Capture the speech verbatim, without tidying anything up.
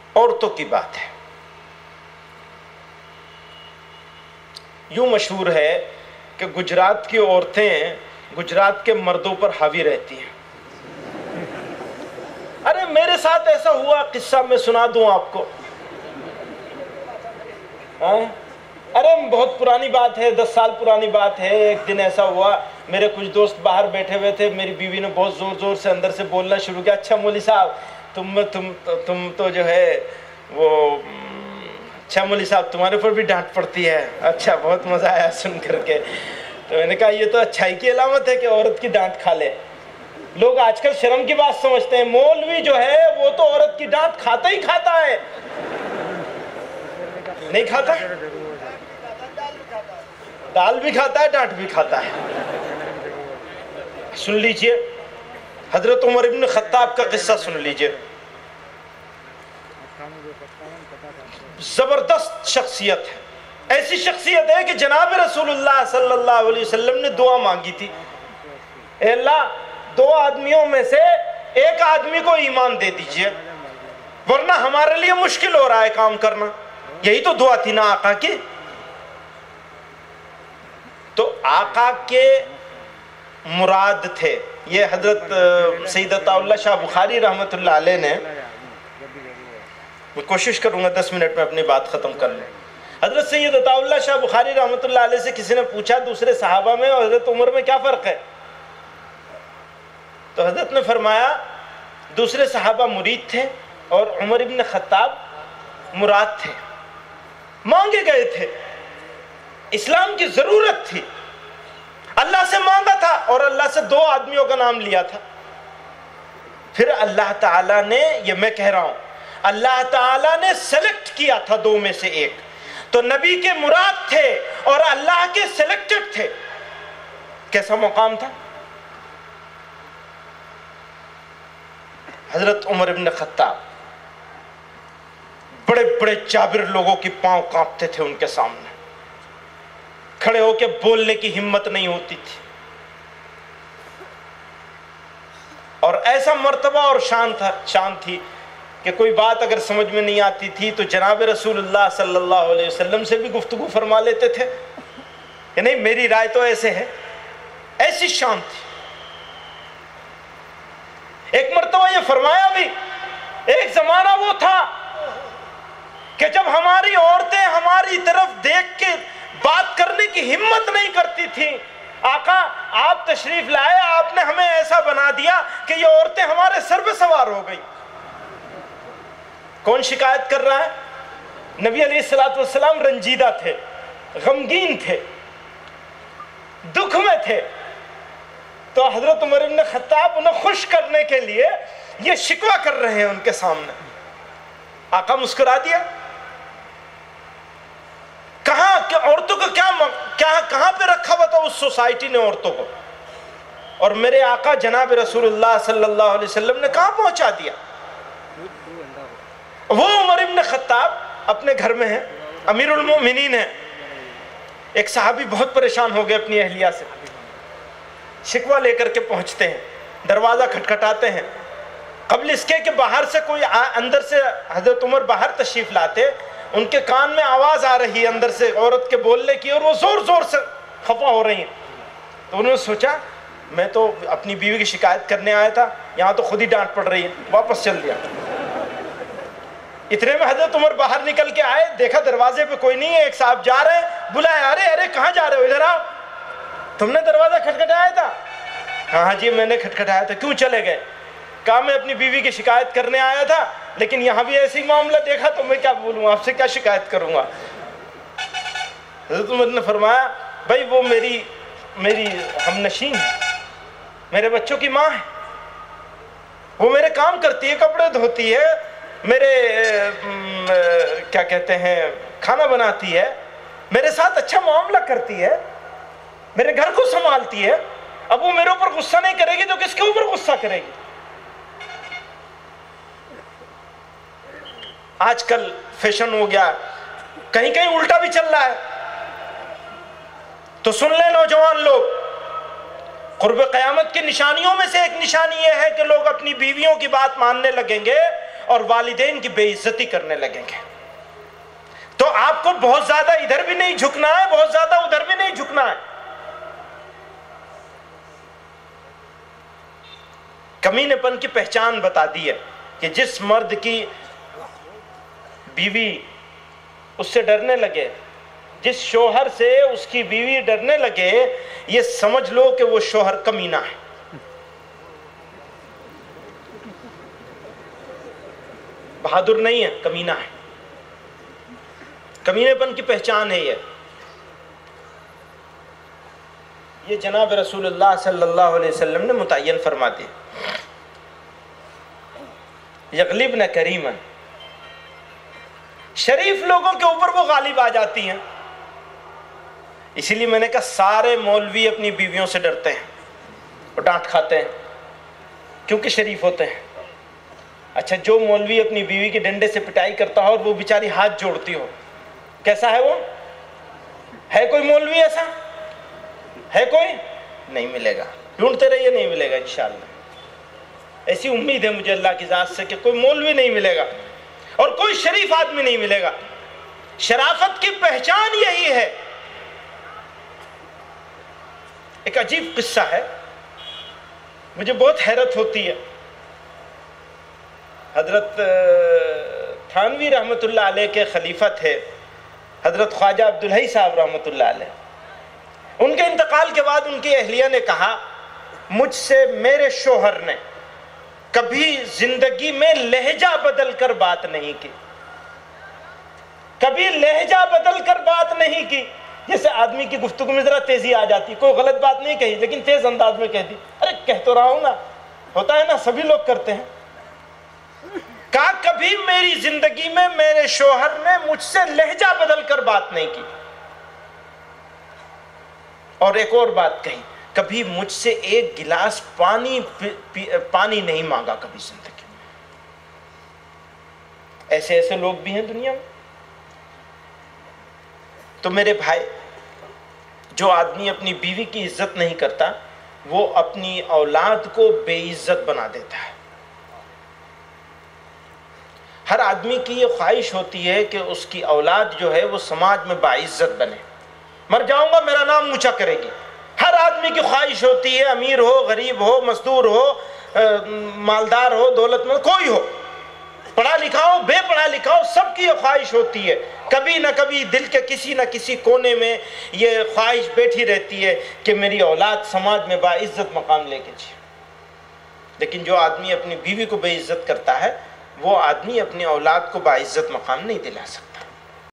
عورتوں کی بات ہے. یوں مشہور ہے کہ گجرات کی عورتیں گجرات کے مردوں پر حاوی رہتی ہیں. ارے میرے ساتھ ایسا ہوا قصہ میں سنا دوں آپ کو. ارے بہت پرانی بات ہے, دس سال پرانی بات ہے. ایک دن ایسا ہوا, میرے کچھ دوست باہر بیٹھے ہوئے تھے, میری بیوی نے بہت زور زور سے اندر سے بولنا شروع کیا, اچھا مولوی صاحب تم تم تم تو جو ہے وہ اچھا مولوی صاحب تمہارے اوپر بھی ڈانٹ پڑتی ہے. اچھا, بہت مزہ آیا سن کر کے. تو میں نے کہا یہ تو اچھائی کی علامت ہے کہ عورت کی ڈانٹ کھا لے. لوگ آج کل شرم کی بات سمجھتے ہیں, مولوی جو ہے وہ تو عورت کی ڈانٹ کھاتا ہی کھاتا ہے. نہیں کھاتا, دال بھی کھاتا ہے, ڈانٹ بھی کھاتا ہے. سن لیجئے حضرت عمر ابن خطاب کا قصہ سن لیجئے. زبردست شخصیت ہے, ایسی شخصیت ہے کہ جناب رسول اللہ صلی اللہ علیہ وسلم نے دعا مانگی تھی, اے اللہ دو آدمیوں میں سے ایک آدمی کو ایمان دے دیجئے ورنہ ہمارے لیے مشکل ہو رہا ہے کام کرنا. یہی تو دعا تھی نا آقا کی. تو آقا کے مراد تھے, یہ حضرت سید عطا اللہ شاہ بخاری رحمۃ اللہ علیہ نے, میں کوشش کروں گا دس منٹ میں اپنی بات ختم کر لوں. حضرت سید عطا اللہ شاہ بخاری رحمۃ اللہ علیہ سے کسی نے پوچھا دوسرے صحابہ میں اور حضرت عمر میں کیا فرق ہے؟ تو حضرت نے فرمایا دوسرے صحابہ مرید تھے اور عمر ابن خطاب مراد تھے, مانگے گئے تھے, اسلام کی ضرورت تھی, اللہ سے مانگا تھا اور اللہ سے دو آدمیوں کا نام لیا تھا. پھر اللہ تعالیٰ نے, یہ میں کہہ رہا ہوں, اللہ تعالیٰ نے سلیکٹ کیا تھا دو میں سے ایک, تو نبی کے مراد تھے اور اللہ کے سلیکٹڈ تھے. کیسا مقام تھا؟ حضرت عمر ابن خطاب بڑے بڑے جابر لوگوں کی پاؤں کانپتے تھے ان کے سامنے, کھڑے ہو کے بولنے کی ہمت نہیں ہوتی تھی. اور ایسا مرتبہ اور شان تھا شان تھی کہ کوئی بات اگر سمجھ میں نہیں آتی تھی تو جناب رسول اللہ صلی اللہ علیہ وسلم سے بھی گفتگو فرما لیتے تھے کہ نہیں میری رائے تو ایسے ہے. ایسی شان تھی. ایک مرتبہ یہ فرمایا بھی, ایک زمانہ وہ تھا کہ جب ہماری عورتیں ہماری طرف دیکھ کے بات کرنے کی ہمت نہیں کرتی تھیں, آقا آپ تشریف لائے, آپ نے ہمیں ایسا بنا دیا کہ یہ عورتیں ہمارے سر پہ سوار ہو گئی. کون شکایت کر رہا ہے؟ نبی علیہ الصلوۃ والسلام رنجیدہ تھے, غمگین تھے, دکھ میں تھے. تو حضرت عمر بن خطاب انہیں خوش کرنے کے لیے یہ شکوہ کر رہے ہیں ان کے سامنے. آقا مسکرا دیا. کہاں کہ عورتوں کو کیا کیا کہاں پہ رکھا ہوا تھا اس سوسائٹی نے عورتوں کو, اور میرے آقا جناب رسول اللہ صلی اللہ علیہ وسلم نے کہاں پہنچا دیا. وہ عمر بن خطاب اپنے گھر میں ہیں, امیر المؤمنین ہیں. ایک صحابی بہت پریشان ہو گئے اپنی اہلیہ سے, شکوہ لے کر کے پہنچتے ہیں, دروازہ کھٹکھٹاتے ہیں. قبل اس کے کہ باہر سے کوئی اندر سے حضرت عمر باہر تشریف لاتے, ان کے کان میں آواز آ رہی ہے اندر سے عورت کے بولنے کی, اور وہ زور زور سے خفا ہو رہی ہیں. تو انہوں نے سوچا میں تو اپنی بیوی کی شکایت کرنے آیا تھا, یہاں تو خود ہی ڈانٹ پڑ رہی ہے, واپس چل دیا. اتنے میں حضرت عمر باہر نکل کے آئے, دیکھا دروازے پہ کوئی نہیں ہے, ایک صاحب جا رہے ہیں, بلایا, ارے ارے کہاں جا رہے ہو, ادھر آؤ, تم نے دروازہ کھٹکھٹایا تھا؟ ہاں جی میں نے کھٹکھٹایا تھا. کیوں چلے گئے؟ کہا میں اپنی بیوی کی شکایت کرنے آیا تھا, لیکن یہاں بھی ایسی معاملہ دیکھا تو میں کیا بولوں, آپ سے کیا شکایت کروں گا. حضرت عمر نے فرمایا بھائی وہ میری میری ہم نشین ہے, میرے بچوں کی ماں ہے, وہ میرے کام کرتی ہے, کپڑے دھوتی ہے, میرے کیا کہتے ہیں کھانا بناتی ہے, میرے ساتھ اچھا معاملہ کرتی ہے, میرے گھر کو سنبھالتی ہے. اب وہ میرے اوپر غصہ نہیں کرے گی تو کس کے اوپر غصہ کرے گی؟ آج کل فیشن ہو گیا, کہیں کہیں الٹا بھی چل رہا ہے. تو سن لیں نوجوان لوگ, قرب قیامت کی نشانیوں میں سے ایک نشانی یہ ہے کہ لوگ اپنی بیویوں کی بات ماننے لگیں گے اور والدین کی بے عزتی کرنے لگیں گے۔ تو آپ کو بہت زیادہ ادھر بھی نہیں جھکنا ہے، بہت زیادہ ادھر بھی نہیں جھکنا ہے۔ کمینے پن کی پہچان بتا دی ہے کہ جس مرد کی بیوی اس سے ڈرنے لگے، جس شوہر سے اس کی بیوی ڈرنے لگے، یہ سمجھ لو کہ وہ شوہر کمینہ ہے۔ بہادر نہیں ہے، کمینہ ہے۔ کمینے پن کی پہچان ہے یہ یہ جناب رسول اللہ صلی اللہ علیہ وسلم نے متعین فرما دی۔ یغلبن کریما، شریف لوگوں کے اوپر وہ غالب آ جاتی ہیں۔ اسی لیے میں نے کہا سارے مولوی اپنی بیویوں سے ڈرتے ہیں اور ڈانٹ کھاتے ہیں کیونکہ شریف ہوتے ہیں۔ اچھا، جو مولوی اپنی بیوی کے ڈنڈے سے پٹائی کرتا ہو اور وہ بیچاری ہاتھ جوڑتی ہو، کیسا ہے وہ؟ ہے کوئی مولوی ایسا؟ ہے کوئی؟ نہیں ملے گا، ڈھونڈتے رہیے، نہیں ملے گا انشاءاللہ۔ ایسی امید ہے مجھے اللہ کی ذات سے کہ کوئی مولوی نہیں ملے گا اور کوئی شریف آدمی نہیں ملے گا۔ شرافت کی پہچان یہی ہے۔ ایک عجیب قصہ ہے، مجھے بہت حیرت ہوتی ہے۔ حضرت تھانوی رحمۃ اللہ علیہ کے خلیفہ تھے حضرت خواجہ عبدالحی صاحب رحمۃ اللہ علیہ۔ ان کے انتقال کے بعد ان کی اہلیہ نے کہا، مجھ سے میرے شوہر نے کبھی زندگی میں لہجہ بدل کر بات نہیں کی، کبھی لہجہ بدل کر بات نہیں کی۔ جیسے آدمی کی گفتگو میں ذرا تیزی آ جاتی، کوئی غلط بات نہیں کہی لیکن تیز انداز میں کہہ دی، ارے کہہ تو رہا ہوں نا، ہوتا ہے نا، سبھی لوگ کرتے ہیں۔ کہا کبھی میری زندگی میں میرے شوہر نے مجھ سے لہجہ بدل کر بات نہیں کی، اور ایک اور بات کہی، کبھی مجھ سے ایک گلاس پانی پانی نہیں مانگا کبھی زندگی میں۔ ایسے ایسے لوگ بھی ہیں دنیا میں۔ تو میرے بھائی، جو آدمی اپنی بیوی کی عزت نہیں کرتا وہ اپنی اولاد کو بے عزت بنا دیتا ہے۔ ہر آدمی کی یہ خواہش ہوتی ہے کہ اس کی اولاد جو ہے وہ سماج میں باعزت بنے، مر جاؤں گا میرا نام اونچا کرے گی۔ ہر آدمی کی خواہش ہوتی ہے، امیر ہو، غریب ہو، مزدور ہو، مالدار ہو، دولت مند، کوئی ہو، پڑھا لکھا ہو، بے پڑھا لکھا ہو، سب کی یہ خواہش ہوتی ہے۔ کبھی نہ کبھی دل کے کسی نہ کسی کونے میں یہ خواہش بیٹھی رہتی ہے کہ میری اولاد سماج میں باعزت مقام لے کے جائے۔ لیکن جو آدمی اپنی بیوی کو بے عزت کرتا ہے وہ آدمی اپنی اولاد کو باعزت مقام نہیں دلا سکتا۔